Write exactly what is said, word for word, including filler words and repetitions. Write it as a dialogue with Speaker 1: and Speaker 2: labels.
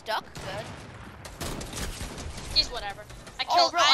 Speaker 1: stuck? Good.
Speaker 2: He's whatever. I
Speaker 1: Oh,
Speaker 2: killed.
Speaker 1: bro,
Speaker 2: I